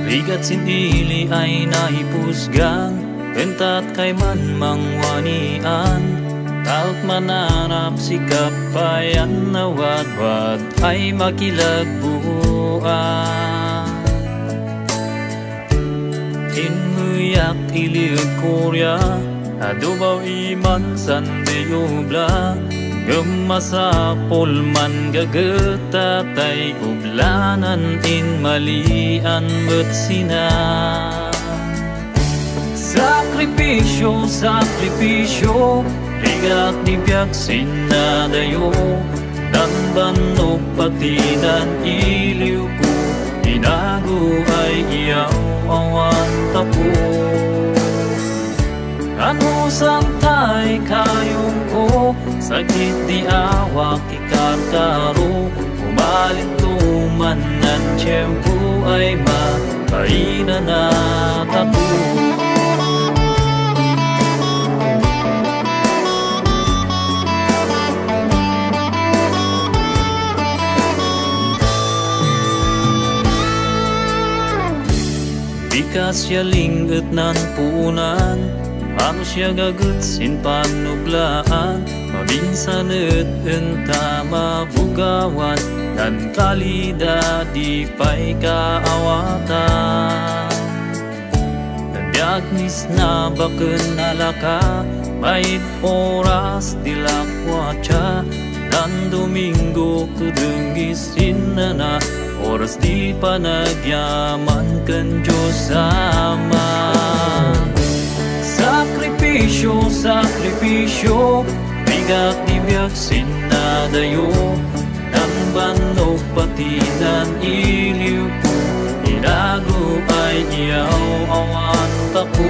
Bigat sindili ay nahipusgan, pentat kay man mangwanian. Taot manarap si kapayan na wadwad ay makilagbuan. Inmuyak iliud korya, adubaw iman sandeyubla. Gemasapol man gagetatay ublanan in malian bersina. Sakripisyo, sakripisyo, rigat ni biyak sinadayo. Dan banok patinan iliw ko, inago ay iyaw awan tapo. Ano santay kayong ko, sakit di awak ikarkaro. Umalinto man ng tiyempo ay mapainan na tapo. Bikas siya lingot nan punan, ano siya gagutsin panublaan. Mabinsan at enta mabugawan, dan kalida di pa'y kaawatan. Nagdiagnis na bakın alaka, bait oras dilakwa siya. Dan Domingo kudungisin na oras di pa nagyaman kan Diyos sama. Sakripisyo, sakripisyo, bigat di biyak sinadayo. Nang banok patinan iliw ko, inago ay iyaw awan tapo.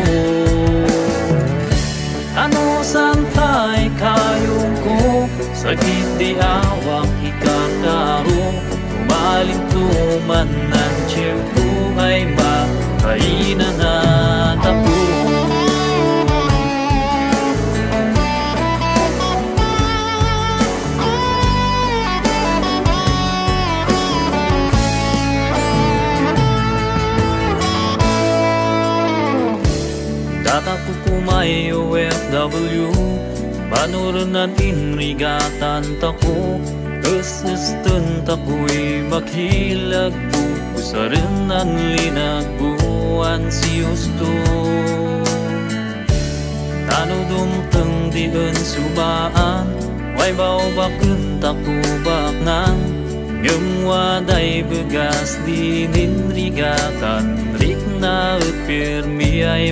Ano santay kayong ko, sakit di awak ikakaro. Umalinto man ng tiyempo ay mapainan na tapo. Data ko kumay OFW, banurunan inrigatan tako. Kesestun tako'y makilagpo, usarinan linagbuan si Justo. Tano dumteng diun subaan, way baw bakun takubak nang. Ngumwaday begas dininrigatan, rik na pirmi ay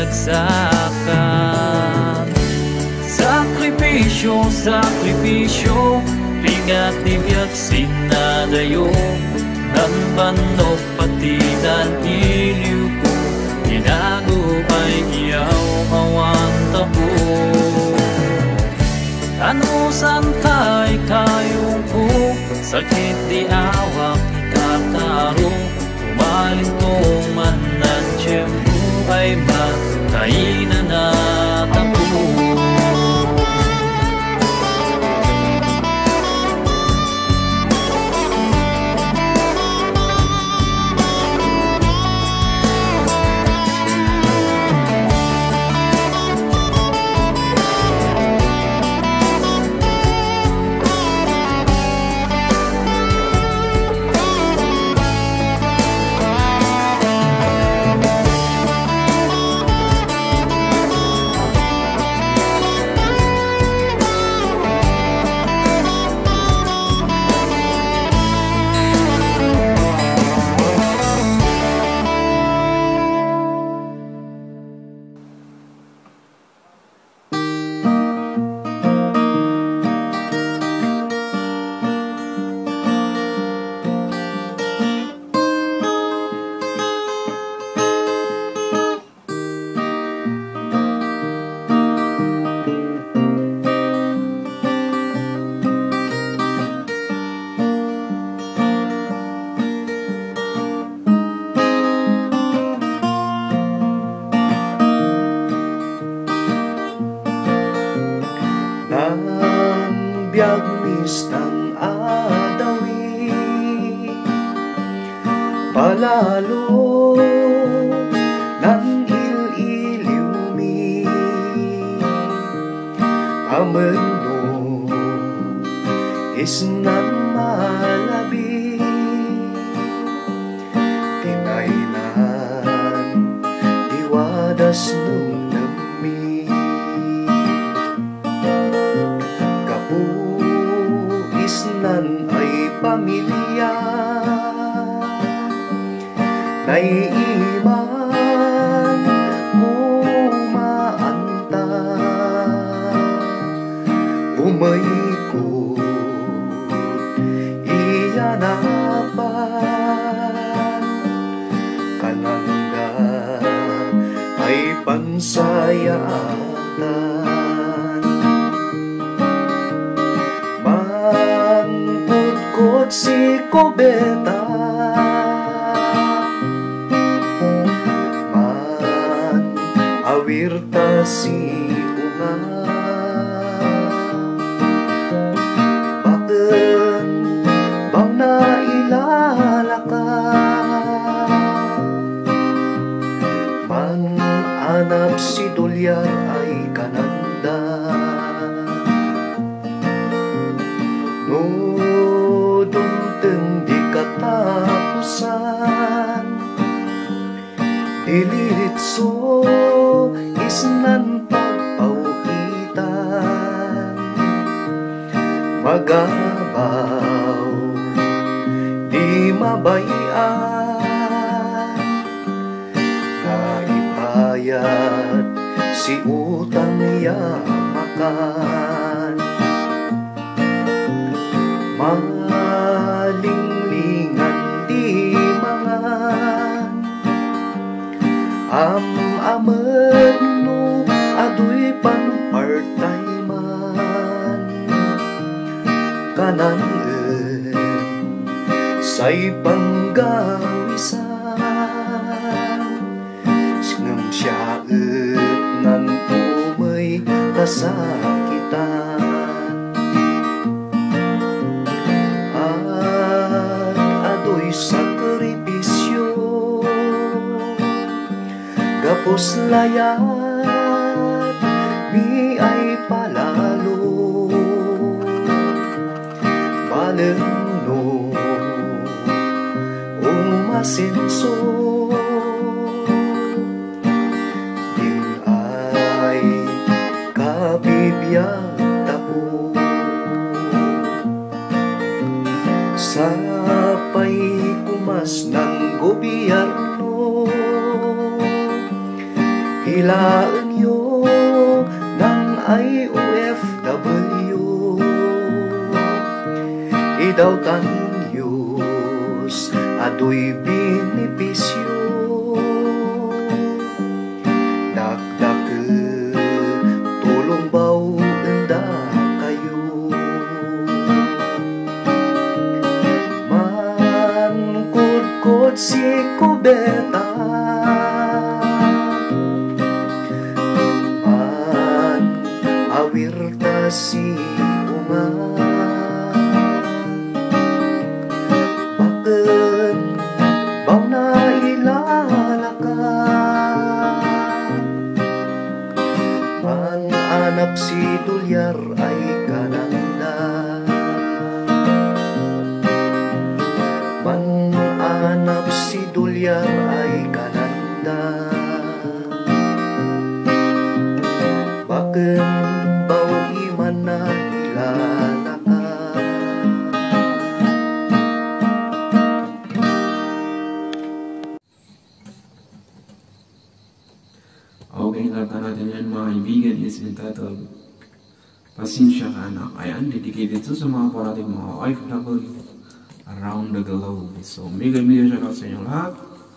maragsakan. Sakripisyo, sakripisyo, rigat di biyak sinadayo. Dan banok patinan iliw ko, inago ay iyaw awan tapo. Ano santay kayong ko, sakit di awak ikakaro. Umalinto man ng tiyempo ay makainan na tapo. palalo ng il-iliw mi ameno is nan malabi tinainan diwadas nung nami kapuis nan ay pamilya naiiman kumaanta umaikot iyanapan kananda ay pansayaatan manputkot si Kobeta awirta si unga baken bang nailalaka man anap si Dolyar ay kananda no dunteng di katapusan dilitso isnan pagpaukitan magabaw di mabayan naipayat si utang yamakan malinglingan di mangan amen no aduy pan part-timean kanan say panggawisan singem siya nan umay kasakitan at aduy sakripisyo gapos layat mi ay palalo baleno umasenso ding ay kabibiyag tapo sapay kumas ng gobyerno hilaan yo ng IOFW idawtan yus adoy benepisyo dakdak tulong baw enda kayo man kudkod si Kobeta awirta si unga baken bang nailalaka man anap si Dolyar ay kananda man anap si Dolyar ay kananda baken Okay, kanta natin yan mga kaibigan is entitled Pasensya Ka Na. Ayan, dedicated to sa mga parating mga OFW around the globe. So, mega shoutout sa inyo lahat.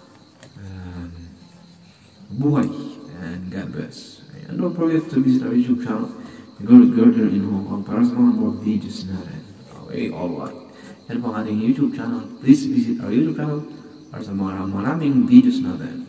Buhay and God bless. And don't forget to visit our YouTube channel, Good Garden in Hong Kong, para sa mga more videos natin. Okay, alright. Yan po ang ating YouTube channel. Please visit our YouTube channel para sa mga maraming videos natin.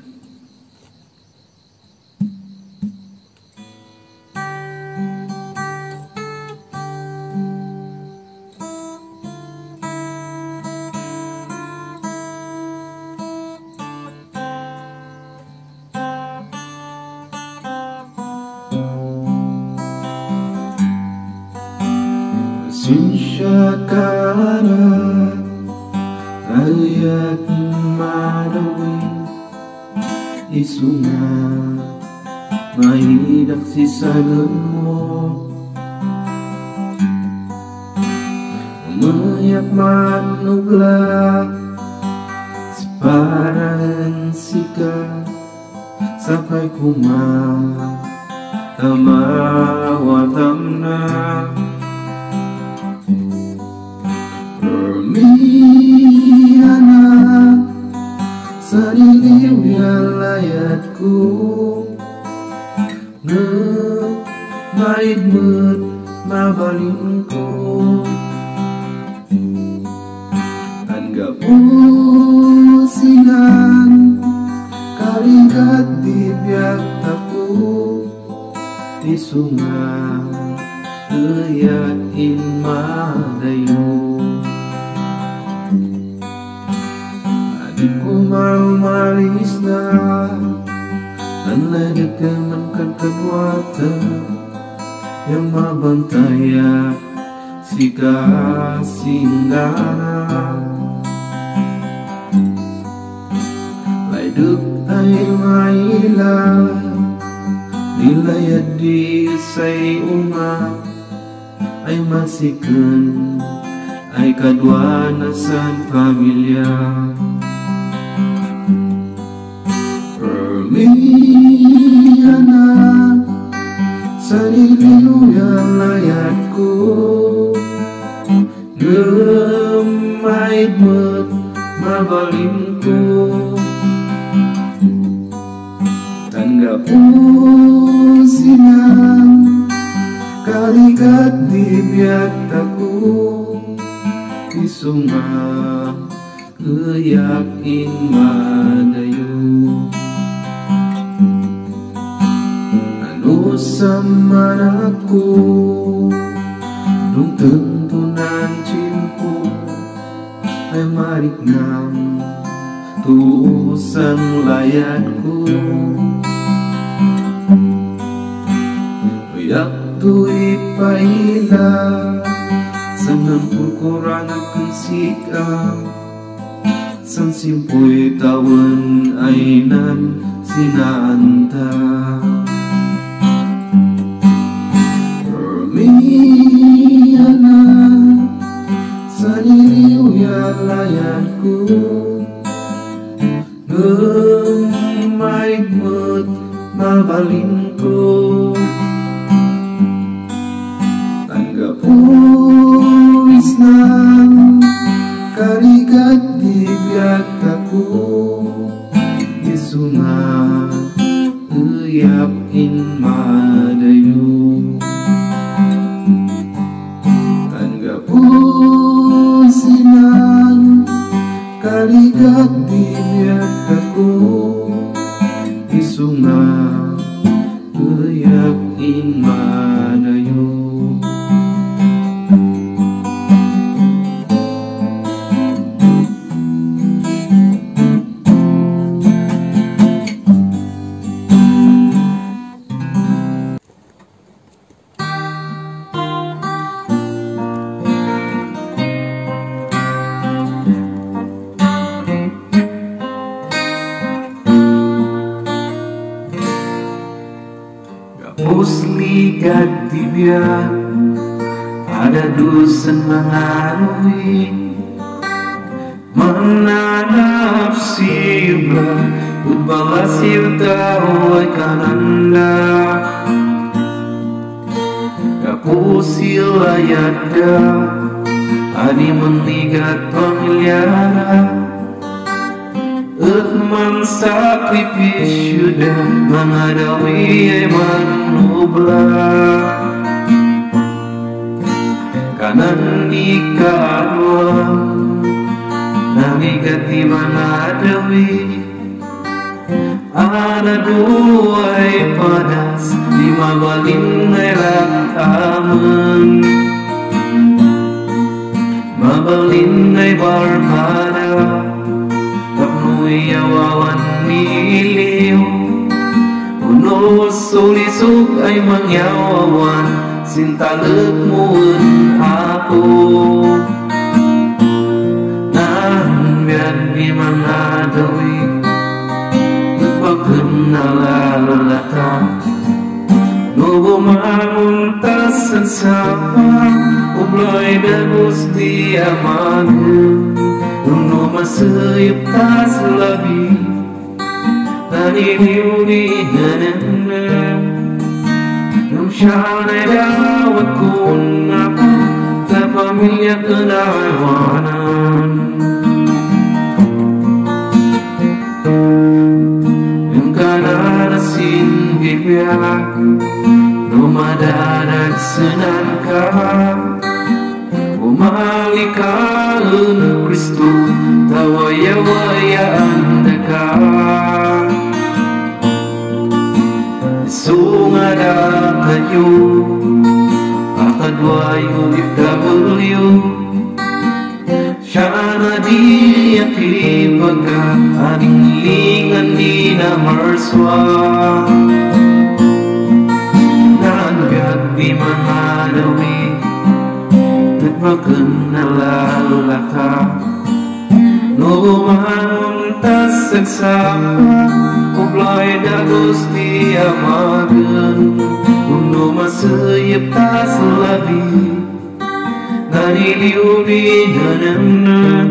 Sinsya karat ayat madawi isunga mahidak sisanemo Mayak manugla separan sika sampai kuma tamawatamna Permiana sariliw yalayatku ne maidmet mabalingku Anggap usinan kaligat di biak taku di sungai keyakin madayu Adikku mau malisna Anla dekemankan keduata yang mabantaya si kasinggana Laiduk ay maila Nilayad di say uma ay masikan ay kadwa nasan pamilya Permiana sariliw yalayatku Gemaidmet mabalingku Tanggap usinan kaligat di biak taku di sungai keyakin madayu Anu samanaku nung tentunan cimpu ay mariknam tuusan layatku Yaktu ipaila senang kurang akan sikap Sang simpuy tawan ainan sinanta Permiana sariliw yalayatku Gemaidmet mabalingku Tanggap uwisnan kaligat di biak taku di sungai yakin madayu Tanggap usinan kaligat di biak taku di sungai yakin madayu Pusligat tibia ada dusan mengarui menadap sirba utbalas tahu kananda kapusil ayada adi menigat pamilyara Uthman sakrifis sudah menghadapi manublah kanan di karwa navigati manadawi ada dua padas di mabalin erat aman mabalin barpada Yawawan niliw Uno sulisuk ay mangyawawan Sintalek muun aku Nan biar di mana dewi Kenal lalata Nubu mangun tasan sapa Ubloi dagus di amanu Nuno masayup tas labi Tani diuli ganana Num syalai dawat kun aku Tak pamilya kenawanan Nomadanan senangka Umalika Kristu Tawaya-waya andaka Sungada kayu Akadwayu ifdabalyu Syana diyaki pagka Adinglingan di namarswa Di mana dewi Nagmakenal lalata Numangun tas saksama Ublay dagus di amagen Uno masayip tas labi Naniliuli nanan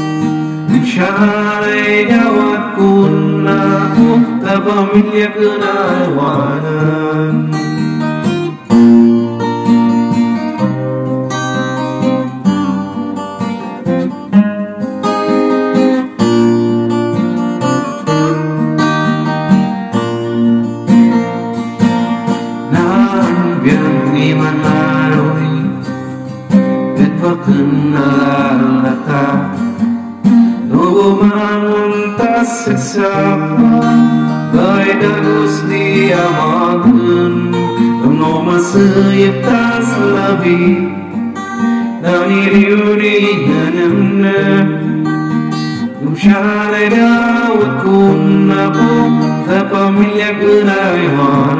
Syalay dawat kun aku Tapamilya kenawanan Kenal lata Numangun tas saksama Gay dagus di amagen Nuno masayip tas labi Naniriuni ganana Num syalay dawat kun aku Tapamilya kenaiwan